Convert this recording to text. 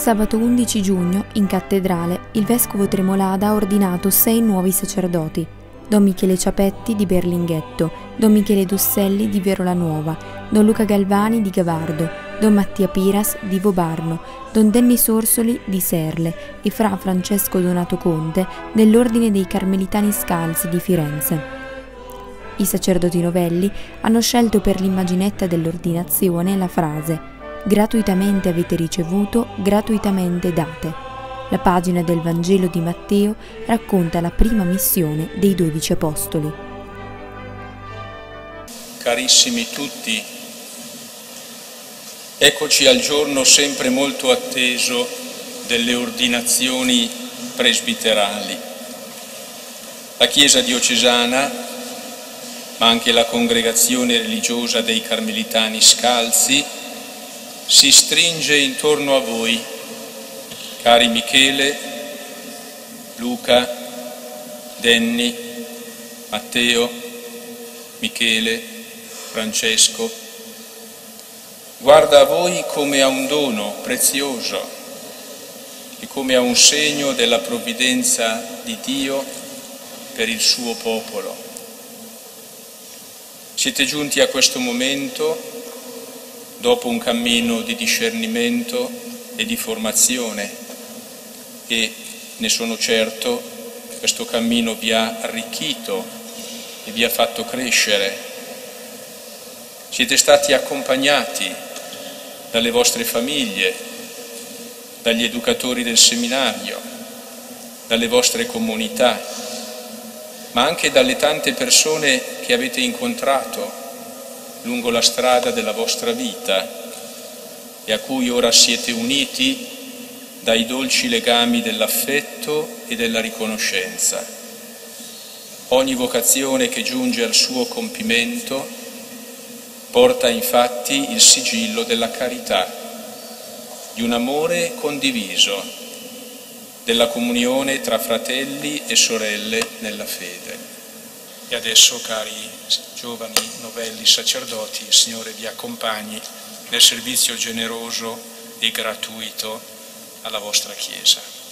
Sabato 11 giugno, in cattedrale, il vescovo Tremolada ha ordinato 6 nuovi sacerdoti: Don Michele Ciapetti di Berlinghetto, Don Michele Dosselli di Verola Nuova, Don Luca Galvani di Gavardo, Don Mattia Piras di Vobarno, Don Dennis Orsoli di Serle e Fra Francesco Donato Conte dell'Ordine dei Carmelitani Scalzi di Firenze. I sacerdoti novelli hanno scelto per l'immaginetta dell'ordinazione la frase: gratuitamente avete ricevuto, gratuitamente date. La pagina del Vangelo di Matteo racconta la prima missione dei 12 apostoli. Carissimi tutti, eccoci al giorno sempre molto atteso delle ordinazioni presbiterali. La Chiesa diocesana, ma anche la congregazione religiosa dei Carmelitani Scalzi, si stringe intorno a voi, cari Michele, Luca, Denny, Matteo, Michele, Francesco. Guarda a voi come a un dono prezioso e come a un segno della provvidenza di Dio per il suo popolo. Siete giunti a questo momento dopo un cammino di discernimento e di formazione e, ne sono certo, questo cammino vi ha arricchito e vi ha fatto crescere. Siete stati accompagnati dalle vostre famiglie, dagli educatori del seminario, dalle vostre comunità, ma anche dalle tante persone che avete incontrato lungo la strada della vostra vita e a cui ora siete uniti dai dolci legami dell'affetto e della riconoscenza. Ogni vocazione che giunge al suo compimento porta infatti il sigillo della carità, di un amore condiviso, della comunione tra fratelli e sorelle nella fede. E adesso, cari giovani novelli sacerdoti, il Signore vi accompagni nel servizio generoso e gratuito alla vostra Chiesa.